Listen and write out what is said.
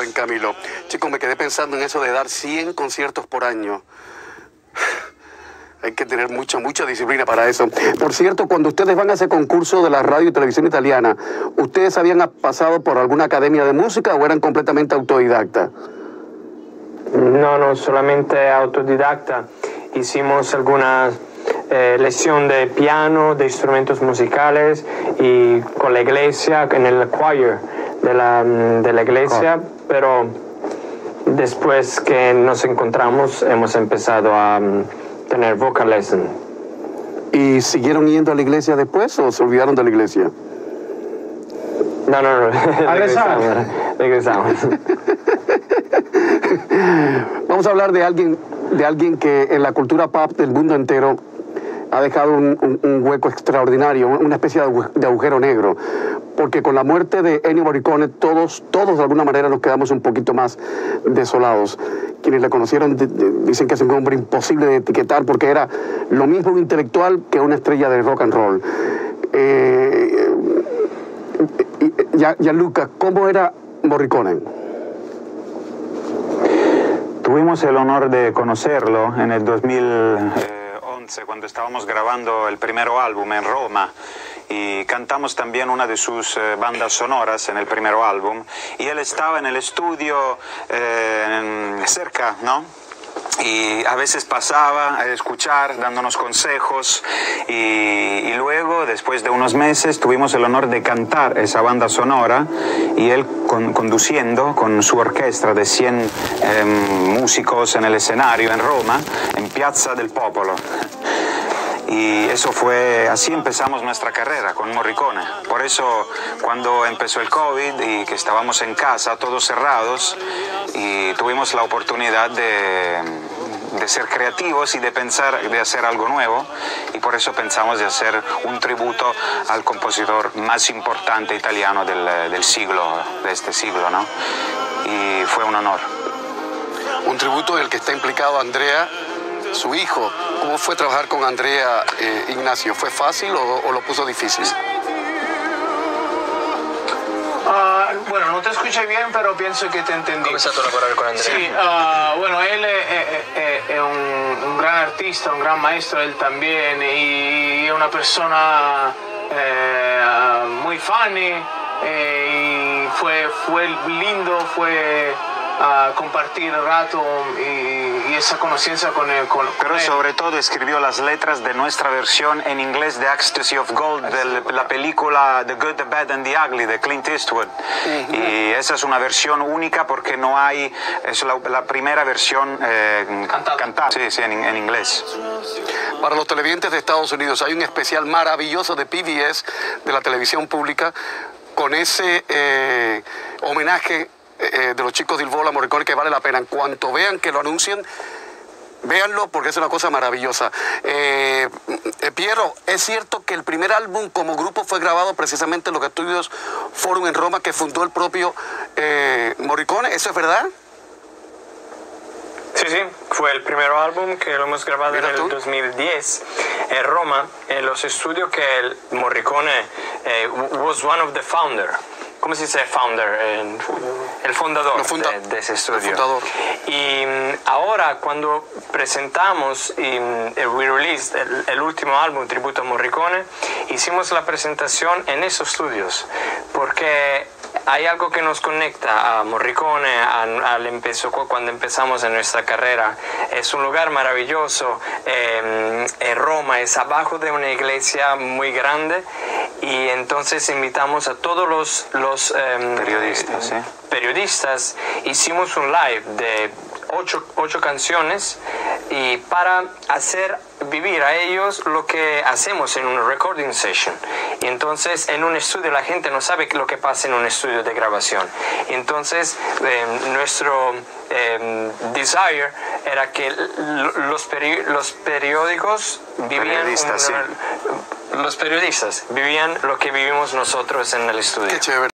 joven Camilo. Chicos, me quedé pensando en eso de dar 100 conciertos por año. Hay que tener mucha disciplina para eso. Por cierto, cuando ustedes van a ese concurso de la radio y televisión italiana, ¿ustedes habían pasado por alguna academia de música o eran completamente autodidactas? No, solamente autodidacta. Hicimos algunas lección de piano, de instrumentos musicales y con la iglesia, en el choir de la iglesia, pero después que nos encontramos hemos empezado a tener vocal lesson. ¿Y siguieron yendo a la iglesia después o se olvidaron de la iglesia? No. Regresamos. Vamos a hablar de alguien que en la cultura pop del mundo entero ha dejado un hueco extraordinario, una especie de agujero negro, porque con la muerte de Ennio Morricone todos de alguna manera nos quedamos un poquito más desolados. Quienes le conocieron dicen que es un hombre imposible de etiquetar porque era lo mismo un intelectual que una estrella de rock and roll. Gianluca, ¿cómo era Morricone? Tuvimos el honor de conocerlo en el 2011 cuando estábamos grabando el primer álbum en Roma y cantamos también una de sus bandas sonoras en el primer álbum y él estaba en el estudio cerca, ¿no? Y a veces pasaba a escuchar, dándonos consejos y luego, después de unos meses, tuvimos el honor de cantar esa banda sonora y él conduciendo con su orquesta de 100 músicos en el escenario en Roma, en Piazza del Popolo. Y eso fue, así empezamos nuestra carrera con Morricone. Por eso cuando empezó el COVID y que estábamos en casa, todos cerrados, y tuvimos la oportunidad de ser creativos y de pensar de hacer algo nuevo, y por eso pensamos de hacer un tributo al compositor más importante italiano del siglo, de este siglo, ¿no? Y fue un honor. Un tributo en el que está implicado Andrea, su hijo. ¿Cómo fue trabajar con Andrea, Ignacio? ¿Fue fácil o lo puso difícil? Bueno, no te escuché bien, pero pienso que te entendí. ¿Cómo a lavorare con Andrea? Sí, bueno, él es un gran artista, un gran maestro, él también, y una persona muy funny, y fue lindo, fue compartir el rato y esa conciencia con él. Pero sobre todo escribió las letras de nuestra versión en inglés de Ecstasy of Gold, de la película The Good, The Bad and The Ugly de Clint Eastwood. Y esa es una versión única porque no hay, es la primera versión cantada. Sí, en inglés. Para los televidentes de Estados Unidos hay un especial maravilloso de PBS, de la televisión pública, con ese homenaje de los chicos del Volo a Morricone, que vale la pena. En cuanto vean que lo anuncian, véanlo porque es una cosa maravillosa. Piero, ¿es cierto que el primer álbum como grupo fue grabado precisamente en los estudios Forum en Roma que fundó el propio Morricone? ¿Eso es verdad? Sí, fue el primer álbum que lo hemos grabado en el 2010 en Roma, en los estudios que el Morricone was one of the founder. ¿Cómo se dice founder? El fundador de ese estudio. Y ahora cuando presentamos y we released el último álbum, Tributo a Morricone, hicimos la presentación en esos estudios, porque hay algo que nos conecta a Morricone cuando empezamos en nuestra carrera. Es un lugar maravilloso. En Roma es abajo de una iglesia muy grande y entonces invitamos a todos los periodistas. Hicimos un live de 8 canciones y para hacer vivir a ellos lo que hacemos en una recording session. Y entonces en un estudio la gente no sabe lo que pasa en un estudio de grabación. Y entonces nuestro desire era que los periódicos vivían los periodistas vivían lo que vivimos nosotros en el estudio. Qué chévere.